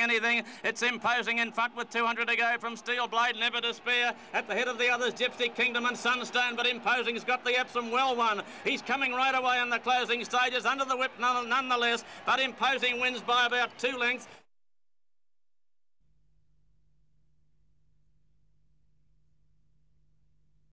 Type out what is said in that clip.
anything. It's Imposing in front with 200 to go from Steel Blade, Never Despair. At the head of the others, Gypsy Kingdom and Sunstone, but Imposing's got the Epsom well won. He's coming right away in the closing stages, under the whip nonetheless, but Imposing wins by about 2 lengths.